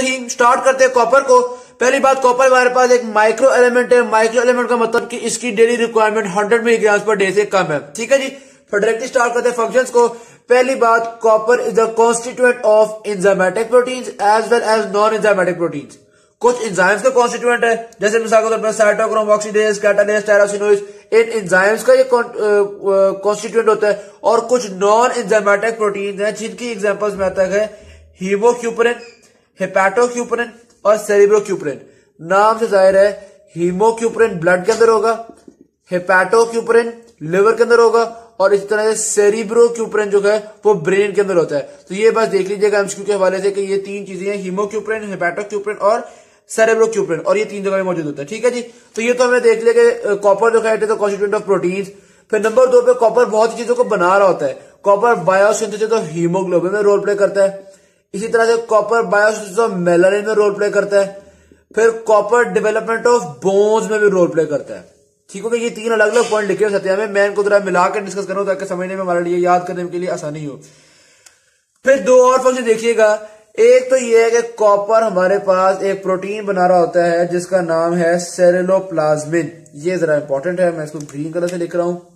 रहीम। Start करते हैं copper को। पहली बात, कॉपर हमारे पास एक माइक्रो एलिमेंट है। माइक्रो एलिमेंट का मतलब कि इसकी daily requirement 100 milligram per day से कम है। ठीक है जी। फिर डायरेक्टली स्टार्ट करते हैं फंक्शंस को। पहली बात, copper is the constituent of enzymatic proteins as well as non enzymatic proteins. कुछ एंजाइम्स का कॉन्स्टिट्यूएंट है, जैसे मिसाल के तौर पर साइटोक्रोम ऑक्सीडेज, कैटालेस, टायरोसिनोइड, इन एंजाइम्स का ये कॉन्स्टिट्यूएंट होता है। और कुछ नॉन एंजाइमेटिक प्रोटीन्स हैं जिनकी एग्जांपल्स में आता है हीमोक्यूपरिन, हेपेटोक्यूपरिन और सेरिब्रोक्यूपरिन। नाम से जाहिर है हीमोक्यूपरिन ब्लड के अंदर होगा, हेपेटोक्यूपरिन लिवर के अंदर होगा और इस तरह से सेरिब्रोक्यूपरिन जो है वो ब्रेन के अंदर होता है। तो ये बस देख लीजिएगा एमसीक्यू के हवाले से कि ये तीन चीजें हैं, हीमोक्यूपरिन, हेपेटोक्यूपरिन और सेरेब्रोक्यूपरिन, और ये तीन जगह में मौजूद होता है। ठीक है जी। तो ये तो हमने देख लिया कि कॉपर जो है तो कॉन्स्टिट्यूएंट ऑफ प्रोटीन्स। फिर नंबर 2 पे कॉपर बहुत सी चीजों को बना रहा होता है। कॉपर बायोसिंथेसिस ऑफ हीमोग्लोबिन में रोल प्ले करता है। इसी तरह से कॉपर बायोसिंथेसिस ऑफ मेलानिन में रोल प्ले करता है। फिर कॉपर डेवलपमेंट ऑफ बोन्स में भी रोल प्ले करता है। ठीक हो गया। ये तीन अलग अलग पॉइंट लिखे हुए सत्या में, मैं इनको जरा मिलाकर डिस्कस करूं ताकि समझने में हमारे लिए, याद करने के लिए आसानी हो। फिर दो और फंक्शन देखिएगा। एक तो ये है कि कॉपर हमारे पास एक प्रोटीन बना रहा होता है जिसका नाम है सेरुलोप्लाज्मिन। ये जरा इंपॉर्टेंट है, मैं इसको ग्रीन कलर से लिख रहा हूं,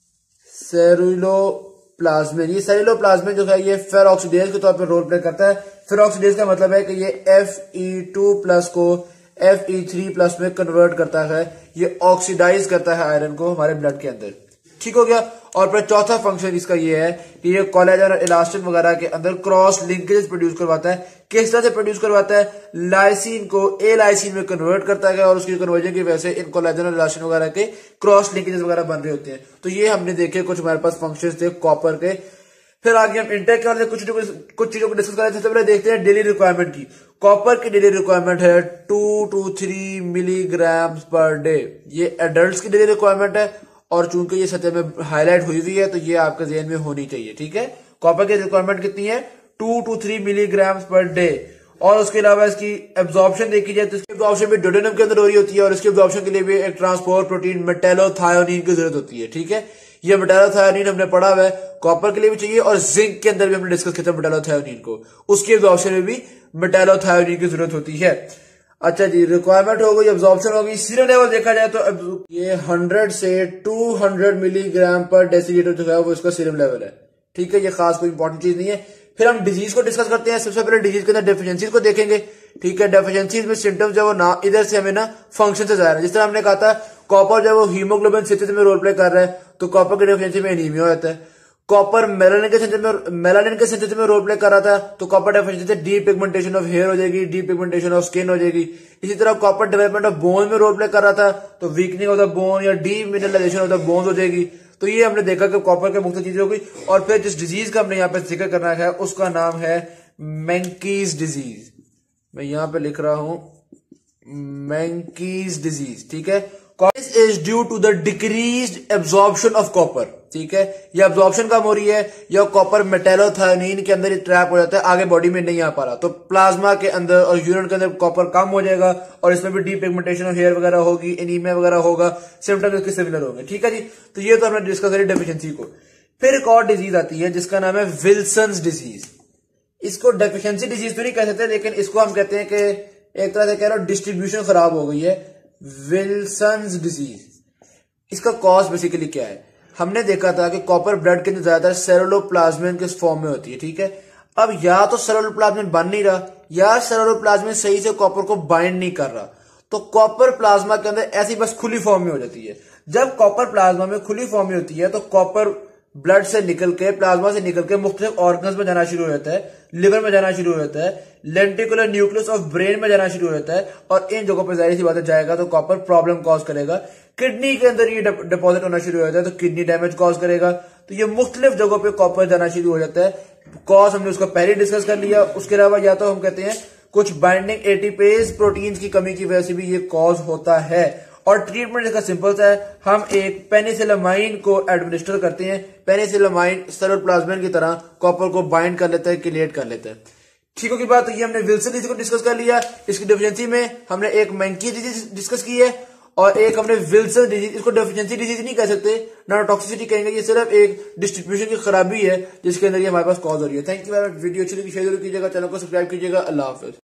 सेरुलोप्लाज्मिन। ये सेरुलोप्लाज्मिन जो है ये फेरोक्सीडेज के तौर पर रोल प्ले करता है। फेरोक्सीडेज का मतलब है कि ये Fe2+ को Fe3+ में कन्वर्ट करता है, ये ऑक्सीडाइज करता है आयरन को हमारे ब्लड के अंदर। ठीक हो गया। और फिर चौथा फंक्शन इसका ये है कि ये कोलेजन और इलास्टिन वगैरह के अंदर क्रॉस लिंकेज प्रोड्यूस करवाता है। किस तरह से प्रोड्यूस करवाता है? लाइसिन को ए लाइसिन में कन्वर्ट करता है और उसकी कन्वर्जन की वजह से इन कोलेजन और इलास्टिन वगैरह के क्रॉस लिंकेजेस वगैरह बन रहे होते हैं। तो ये हमने देखे कुछ हमारे पास फंक्शन थे कॉपर के। फिर आगे हम इंटेक के कुछ चीजों को डिस्कस करें। सबसे पहले देखते हैं डेली रिक्वायरमेंट की। कॉपर की डेली रिक्वायरमेंट है 2 to 3 मिलीग्राम पर डे। ये एडल्ट्स की डेली रिक्वायरमेंट है और चूंकि ये सतह में हाईलाइट हुई हुई है तो ये आपके ज़हन में होनी चाहिए। ठीक है। कॉपर की रिक्वायरमेंट कितनी है? 2 to 3 मिलीग्राम पर डे। और उसके अलावा इसकी एब्जॉर्प्शन देखी जाए तो इसकी एब्जॉर्प्शन भी डोडेनम के अंदर हो रही होती है और इसकी एब्जॉर्प्शन के लिए भी एक ट्रांसपोर्ट प्रोटीन मेटालोथायोनिन की जरूरत होती है। ठीक है। ये मेटालोथायोनिन हमने पढ़ा हुआ है, कॉपर के लिए भी चाहिए और जिंक के अंदर भी हमने डिस्कस किया था मेटालोथायोनिन को, उसकी एब्जॉर्प्शन में भी मेटालोथायोनिन की जरूरत होती है। अच्छा जी, रिक्वायरमेंट हो गई, एब्जॉर्प्शन हो गई। सीरम लेवल देखा जाए तो ये 100 से 200 मिलीग्राम पर डेसीलीटर जो है वो इसका सीरम लेवल है। ठीक है। ये खास कोई इंपॉर्टेंट चीज नहीं है। फिर हम डिजीज को डिस्कस करते हैं। सबसे पहले डिजीज के अंदर डेफिशिएंसीज को देखेंगे। ठीक है। डेफिशिएंसीज में सिम्टम्स जो वो ना इधर से हमें ना फंक्शन से जाहिर है। जिस तरह हमने कहा था कॉपर जब वो हीमोग्लोबिन सिंथेसिस में रोल प्ले कर रहा है तो कॉपर की डेफिशिएंसी में एनीमिया होता है। कॉपर मेलानिन के सिंथेसिस में रोल प्ले कर रहा था तो कॉपर डेफिशिएंसी से डीपिगमेंटेशन ऑफ हेयर हो जाएगी, डीपिगमेंटेशन ऑफ स्किन हो जाएगी। इसी तरह कॉपर डेवलपमेंट ऑफ बोन में रोल प्ले कर रहा था तो वीकनिंग ऑफ द बोन या डीमिनरलाइजेशन ऑफ द बोन्स हो जाएगी। तो ये हमने देखा कि कॉपर के मुख्तलिफ चीजें हो गई। और फिर जिस डिजीज का हमने यहाँ पे जिक्र करना है उसका नाम है मेंकीज डिजीज। मैं यहाँ पे लिख रहा हूं मेंकीज डिजीज। ठीक है। This is due to the decreased absorption of copper। ठीक है। ये absorption कम हो रही है या कॉपर मेटालोथायोनिन के अंदर ट्रैप हो जाता है, आगे बॉडी में नहीं आ पा रहा, तो प्लाज्मा के अंदर और यूरिन के अंदर कॉपर कम हो जाएगा और इसमें भी डीपिगमेंटेशन ऑफ हेयर वगैरह होगी, एनीमिया वगैरह होगा, सिम्टम्स इसके सिमिलर होंगे। ठीक है जी। तो ये तो हमने डिस्कस करी डेफिशिएंसी को। फिर एक और डिजीज आती है जिसका नाम है विल्सन्स डिजीज। इसको डेफिशिएंसी डिजीज तो नहीं कह सकते, लेकिन इसको हम कहते हैं कि एक तरह से कह रहे हो डिस्ट्रीब्यूशन खराब हो गई है, विल्सन्स डिजीज। इसका कॉज बेसिकली क्या है? हमने देखा था कि कॉपर ब्लड के अंदर ज्यादातर सेरुलोप्लाज्मिन के फॉर्म में होती है। ठीक है। अब या तो सेरुलोप्लाज्मिन बन नहीं रहा या सेरुलोप्लाज्मिन सही से कॉपर को बाइंड नहीं कर रहा, तो कॉपर प्लाज्मा के अंदर ऐसी बस खुली फॉर्म में हो जाती है। जब कॉपर प्लाज्मा में खुली फॉर्म में होती है तो कॉपर ब्लड से निकल के, प्लाज्मा से निकल के मुख्तलिफ ऑर्गन्स में जाना शुरू हो जाता है, लिवर में जाना शुरू हो जाता है, लेंटिकुलर न्यूक्लियस ऑफ ब्रेन में जाना शुरू हो जाता है और इन जगहों पर जाहिर सी बात जाएगा तो कॉपर प्रॉब्लम कॉज करेगा। किडनी के अंदर ये डिपॉजिट होना शुरू हो जाता है तो किडनी डैमेज कॉज करेगा। तो ये मुख्तलिफ जगहों पे कॉपर जाना शुरू हो जाता है। कॉज हमने उसको पहले डिस्कस कर लिया। उसके अलावा या तो हम कहते हैं कुछ बाइंडिंग एटीपेज प्रोटीन्स की कमी की वजह से भी ये कॉज होता है। और ट्रीटमेंट इसका सिंपल सा है, हम एक पेनिसिलामाइन को एडमिनिस्टर करते हैं। पेनिसिलामाइन सेरुलोप्लाज्मिन की तरह कॉपर को बाइंड कर लेता है, किलेट कर लेता है। ठीक होगी बात। तो ये हमने विल्सन डिजीज को डिस्कस कर लिया। इसकी डेफिशिएंसी में हमने एक मेंकी डिजीज डिस्कस की है और एक हमने विल्सन डिजीज। इसको डेफिशिएंसी डिजीज नहीं कह सकते, ना टॉक्सिसिटी कहेंगे, ये सिर्फ एक डिस्ट्रीब्यूशन की खराबी है जिसके अंदर ये हमारे पास कॉज हो रही है। Thank you. वीडियो अच्छी लगी शेयर कीजिएगा, चैनल को सब्सक्राइब कीजिएगा। अल्लाह हाफिज।